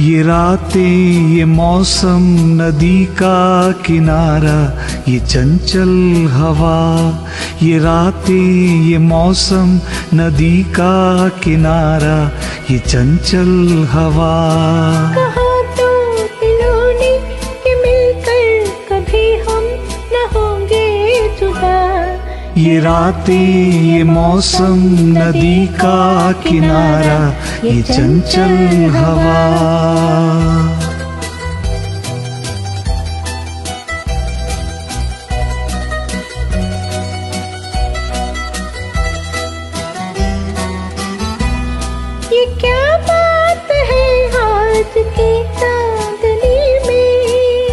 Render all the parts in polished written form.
ये रातें ये मौसम नदी का किनारा, ये चंचल हवा। ये रातें ये मौसम नदी का किनारा, ये चंचल हवा। कहा तो दिलों ने कि मिलकर कभी हम न होंगे जुदा। ये रातें ये मौसम नदी का किनारा, ये चंचल हवा। ये क्या बात है आज की चांदनी में,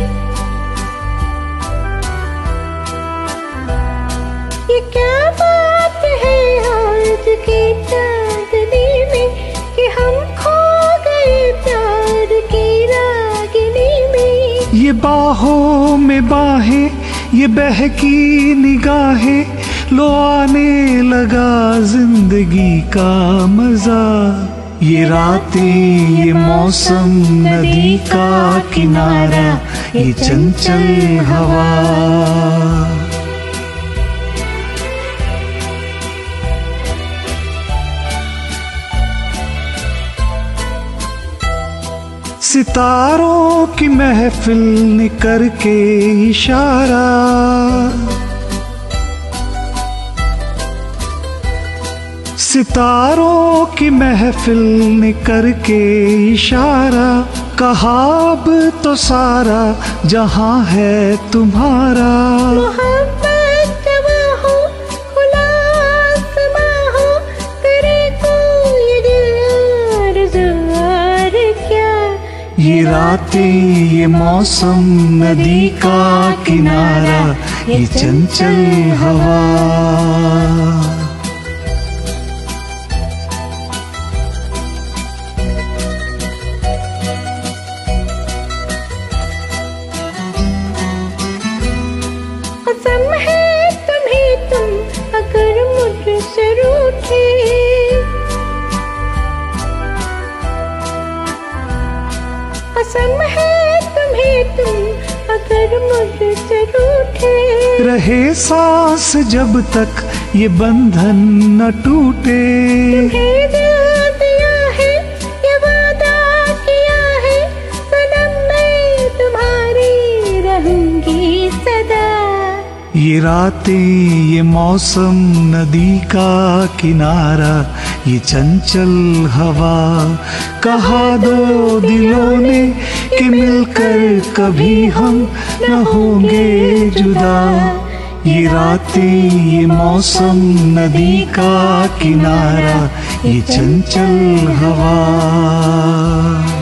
ये क्या बात है आज की चांदनी में, कि हम खो गए प्यार की रागिनी में। ये बाहों में बाहें, ये बहकी निगाहें, लो आने लगा जिंदगी का मजा। ये रातें ये मौसम नदी का किनारा, ये चंचल हवा। सितारों की महफिल ने करके इशारा, सितारों की महफिल ने करके इशारा, कहा अब तो सारा जहां है तुम्हारा। मोहब्बत जवां हो, खुला आसमां हो, तेरे को ये दिल आरज़ू क्या। ये रातें ये मौसम नदी का किनारा, ये चंचल हवा। कसम है तुम्हें तुम अगर मुझसे रूठे, कसम है तुम्हें तुम अगर मुझसे रूठे। रहे सांस जब तक ये बंधन न टूटे, तुम्हें दिल दिया है, ये वादा किया है, सनम मैं तुम्हारी रहूंगी सदा। ये रातें ये मौसम नदी का किनारा, ये चंचल हवा। कहा दो दिलों ने कि मिलकर कभी हम न होंगे जुदा। ये रातें ये मौसम नदी का किनारा, ये चंचल हवा।